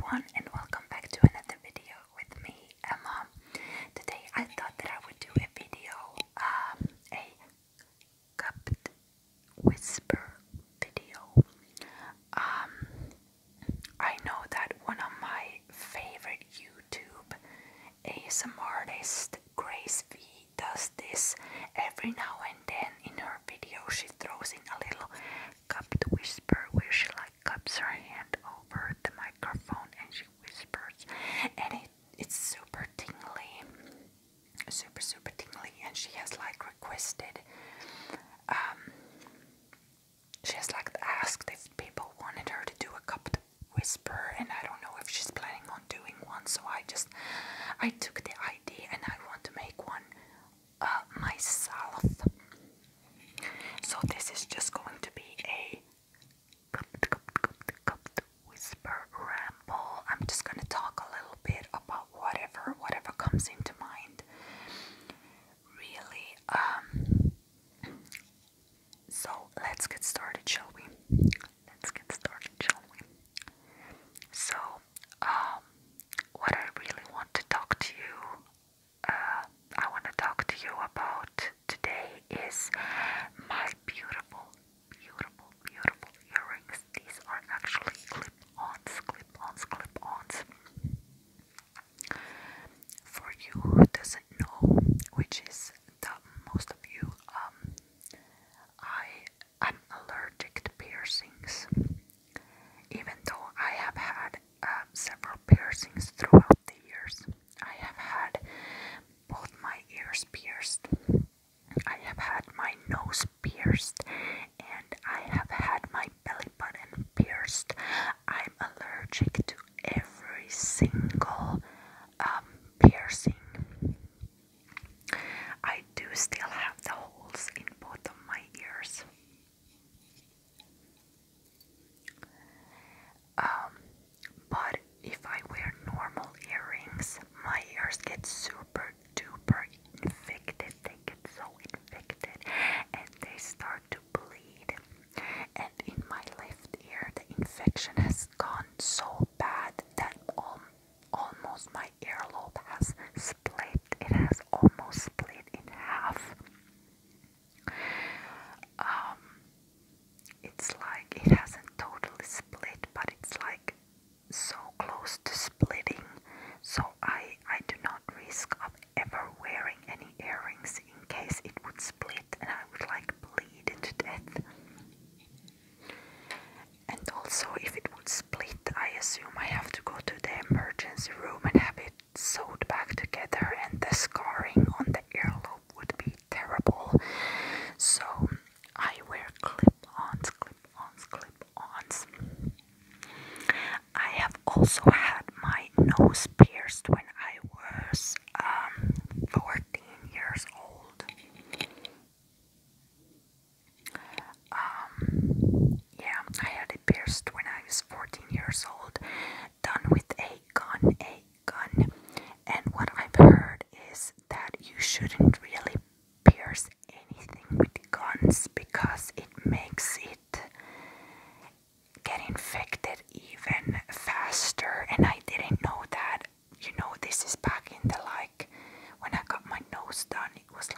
everyone, and welcome back to another video with me, Emma. Today I thought that I would do a video, a cupped whisper video. I know that one of my favorite YouTube ASMR artist, Grace V, does this every now and then in her video. She throws in a little cupped whisper where she cups her hand over the microphone and she whispers, and it's super tingly, super tingly. And she has requested, she has asked if people wanted her to do a cupped whisper, and I don't know if she's planning on doing one, so I took the idea and I want to make one myself. So this is just going to be a cupped whisper ramble. I'm just gonna talk a little bit about whatever comes into mind. Really, so let's get started, shall we? So, what I really want to talk to you, I want to talk to you about today is my beautiful earrings. These are actually clip-ons. For you who doesn't know, which is the most of you, I'm allergic to piercings. Even though I have had several piercings throughout the years, I have had both my ears pierced, I have had my nose pierced, and I have had my belly button pierced. I'm allergic to every single piercing. I do still have the holes in both of my ears. But if I wear normal earrings, my ears get super duper infected. They get so infected and they start to bleed. And in my left ear, the infection has gone so bad that almost my earlobe has split. It has almost split in half. It's like it hasn't totally split, but it's so close to splitting. So I do not risk of ever wearing any earrings in case it would split and I would bleed to death. And also, if it would split, I assume I have to go to the emergency room and have it sewed back together, and the scarring on the earlobe would be terrible. So I wear clip-ons. I have also had my nose pierced when I was 14 years old. Yeah, I had it pierced when I was 14 years old, done with a gun. And what I've heard is that you shouldn't really pierce anything with guns because it makes it get infected even faster. And I didn't know that. This is back in the when I got my nose done, it was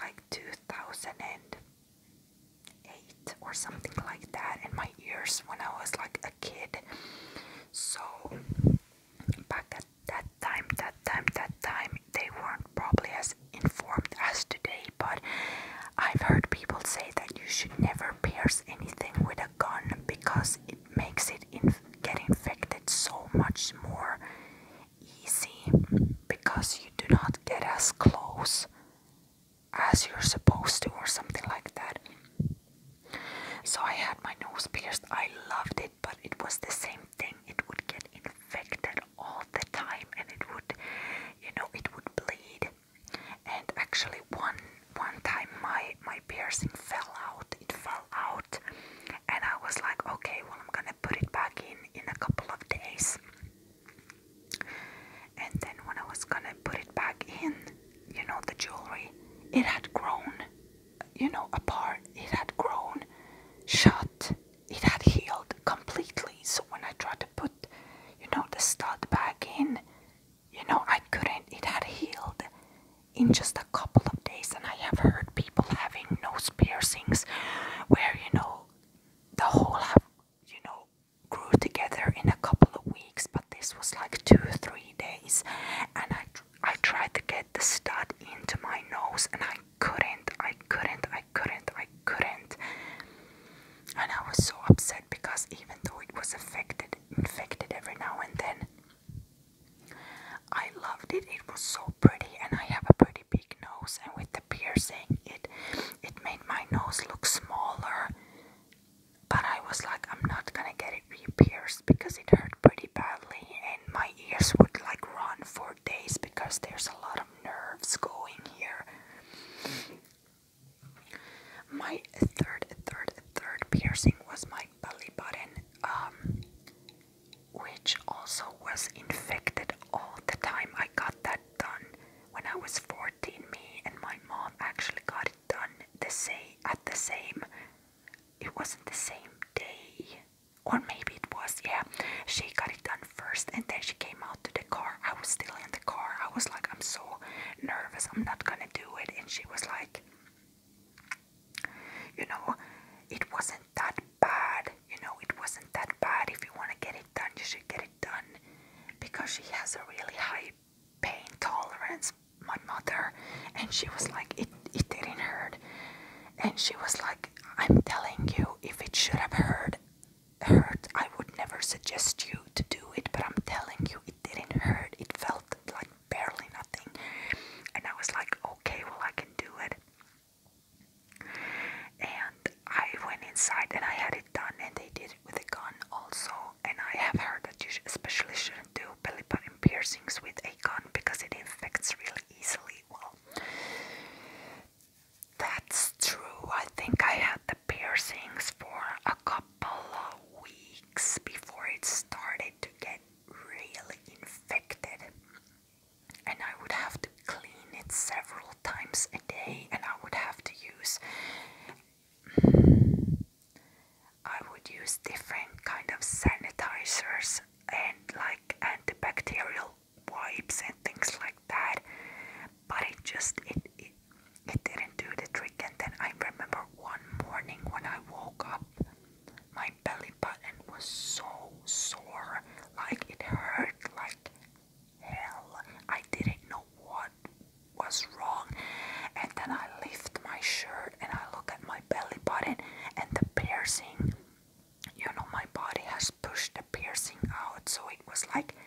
2008 or something like that, and my ears when I was a kid. So back at that time, they weren't probably as informed as today, but I've heard people say that you should never pierce anything with a gun because it makes it get infected so much more easy, because you do not get as close as you're supposed to or something like that. So I had my nose pierced. I loved it, but it was the same thing. It would get infected all the time, and it would bleed. And actually one time my piercing fell out. It fell out, and I was like, okay, well, I'm gonna put it back in a couple of days. And then when I was gonna put it back in, the jewelry, it had grown, apart. It had grown shut. It had healed completely. So when I tried to put, the stud back in just a couple of days. And I have heard people having nose piercings where, the whole have, grew together in a couple of weeks, but this was like 2 or 3 days. And I tried to get the stud into my nose, and I couldn't. And I was so upset because even though it was infected every now and then, I loved it. It was so pretty, and I have a pretty big nose, and with the piercing, it made my nose look smaller. But I was like, I'm not gonna get it re-pierced because it hurt pretty badly, and my ears would like run for days because there's a lot of nerves going here. My third piercing was my belly button, which also was infected all the time. I got that done when I was 14. Me and my mom actually got it done at the same. It wasn't the same day, or maybe it was. Yeah, she got it done first, and then she came out to the car. I was still in the car. I was like, I'm so nervous. I'm not gonna do it. And she was like, it wasn't that bad. It wasn't that bad. If you want to get it done, you should get it done, because she has a really high pain tolerance, my mother. And she was like, it didn't hurt. And she was like, I'm telling you, if it should have hurt, I would never suggest you to do it, but I'm telling you, it didn't hurt. It felt like barely nothing. And I was like, okay, well, I can do it. And I went inside and I had it done, and they did it with a gun also. And I have heard that you especially shouldn't do belly button piercings with a gun because it infects really easily. Well, that's true. I think I had the piercings for a couple of weeks before it started to get really infected. And I would have to clean it several times a day, and I would have to use different kind of sanitizers and like antibacterial wipes and things like that. But it didn't do the trick. And then I remember one morning when I woke up, my belly button was so sore, like it hurt like hell. I didn't know what was wrong. And then I lift my shirt and I look at my belly button, and the piercing, my body has pushed the piercing out, so it was like